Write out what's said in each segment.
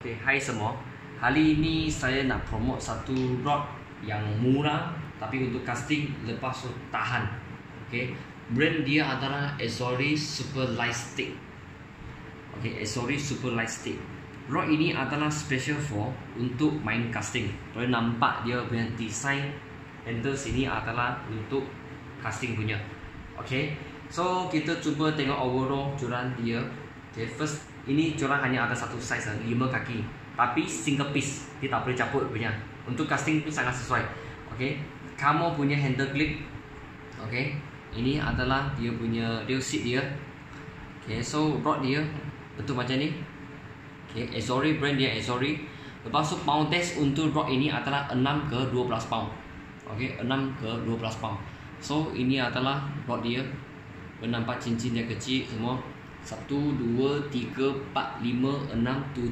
Okay, hai semua. Hari ini saya nak promote satu rod yang murah tapi untuk casting lepas tu tahan. Okay, brand dia adalah Azori Super Light Stick. Okay, Azori Super Light Stick. Rod ini adalah special for untuk main casting. Kalau nampak dia punya design handle sini adalah untuk casting punya. Okay, so kita cuba tengok overall joran dia. Okay, first ini joran hanya ada satu size 5 kaki, tapi single piece, dia tak boleh caput punya. Untuk casting pun sangat sesuai. Okay, kamu punya handle clip. Okay, ini adalah dia punya real seat dia. Okay, so rod dia bentuk macam ni. Okay, Azori brand dia Azori. Lepas tu pound test untuk rod ini adalah 6 ke 12 pound. Okay, 6 ke 12 pound. So ini adalah rod dia. Nampak cincin dia kecil semua. 1, 2, 3, 4, 5, 6, 7, 8.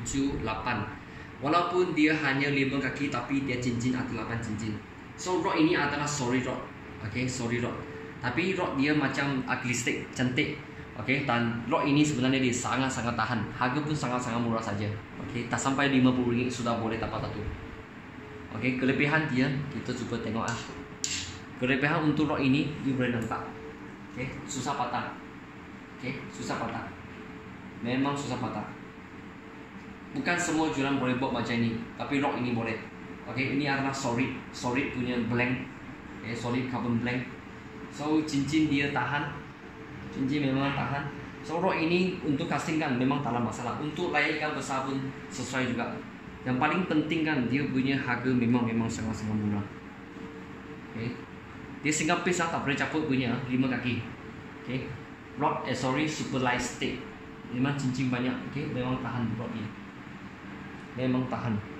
Walaupun dia hanya 5 kaki, tapi dia cincin ada 8 cincin. So rod ini adalah sorry rod. Okay, sorry rod. Tapi rod dia macam aglistik, cantik. Okay, dan rod ini sebenarnya dia sangat-sangat tahan. Harga pun sangat-sangat murah saja. Okay, tak sampai RM50 sudah boleh dapat satu. Okay, kelebihan dia kita cuba tengok ah. Kelebihan untuk rod ini, you boleh nampak. Okay, susah patah. Okay, susah patah. Memang susah patah. Bukan semua joran boleh buat macam ni, tapi rod ini boleh. Okay, ini adalah solid punya blank. Okay, solid carbon blank. So cincin dia tahan. Cincin memang tahan. So rod ini untuk casting kan memang tak ada masalah. Untuk layar ikan besar pun sesuai juga. Yang paling penting kan dia punya harga memang sangat-sangat murah. Okay, dia single piece tak boleh caput punya 5 kaki. Okay, rod Azori Super Light Stick. Memang cincin banyak. Okay, memang tahan rod ini. Memang tahan.